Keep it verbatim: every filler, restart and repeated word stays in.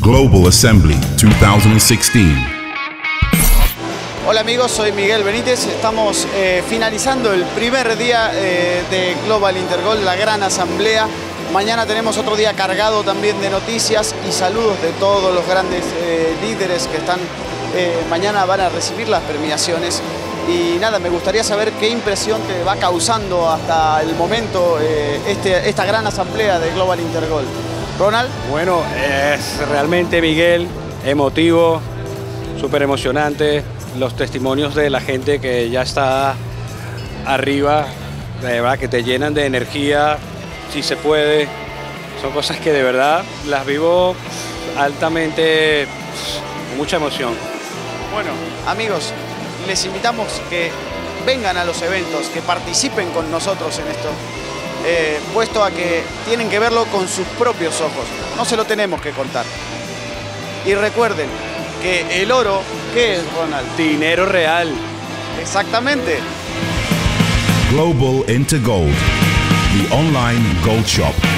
Global Assembly two thousand sixteen. Hola amigos, soy Miguel Benítez. Estamos eh, finalizando el primer día eh, de Global Intergold, la gran asamblea. Mañana tenemos otro día cargado también de noticias y saludos de todos los grandes eh, líderes que están eh, mañana van a recibir las premiaciones. Y nada, me gustaría saber qué impresión te va causando hasta el momento eh, este, esta gran asamblea de Global Intergold. Ronald. Bueno, es realmente, Miguel, emotivo, súper emocionante. Los testimonios de la gente que ya está arriba, de verdad que te llenan de energía, si se puede. Son cosas que de verdad las vivo altamente, con mucha emoción. Bueno, amigos, les invitamos que vengan a los eventos, que participen con nosotros en esto, eh, puesto a que tienen que verlo con sus propios ojos. No se lo tenemos que contar. Y recuerden que el oro, ¿qué es, Ronald? Dinero real. Exactamente. Global Intergold, the online gold shop.